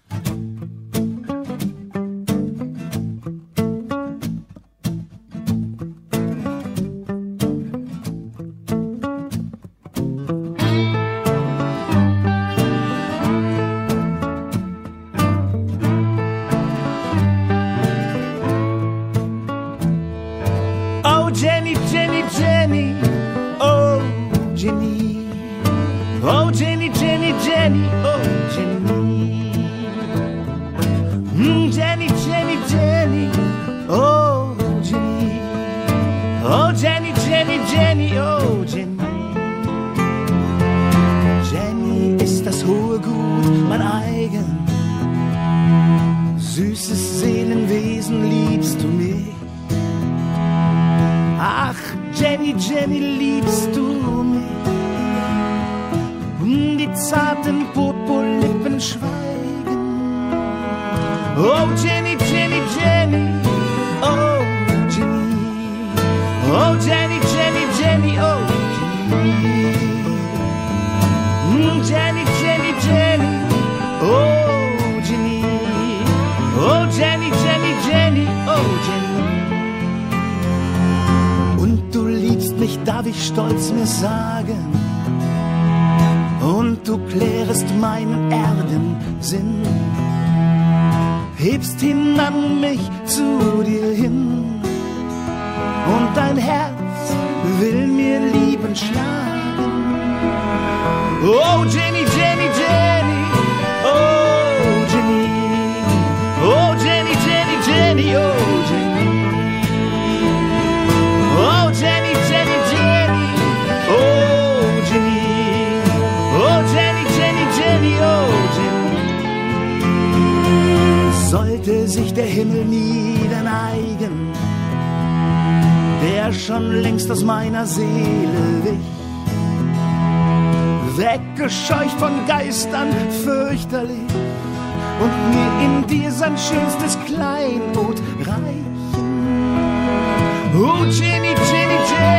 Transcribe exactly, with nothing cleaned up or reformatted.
Jenny, Jenny, Jenny, oh Jenny, oh Jenny, Jenny, Jenny, oh Jenny, mm, Jenny, Jenny, Jenny, oh Jenny, oh Jenny, Jenny, Jenny, oh Jenny. Jenny ist das hohe Gut, mein eigen, süßes Seelenwesen liebst du mich. Ach, Jenny, Jenny, liebst du mich? Die zarten Purpurlippen schweigen. Oh, Jenny, Jenny, Jenny, oh, Jenny. Oh, Jenny, Jenny, Jenny, oh, Jenny. Jenny, Jenny, Jenny, oh, Jenny. Oh, Jenny, Jenny, Jenny, oh, Jenny. Du liebst mich, darf ich stolz mir sagen, und du klärest meinen Erdensinn, hebst hin an mich zu dir hin, und dein Herz will mir lieben schlagen. Oh Jenny, Jenny, Jenny, oh Jenny, oh Jenny, Jenny, Jenny, oh Jenny. Oh Jenny, Jenny, Jenny, oh Jenny, oh Jenny, Jenny, Jenny, oh Jenny. Sollte sich der Himmel niederneigen, der schon längst aus meiner Seele wich, weggescheucht von Geistern fürchterlich, und mir in dir sein schönstes Kleinod reichen. Oh Jenny, Jenny, Jenny.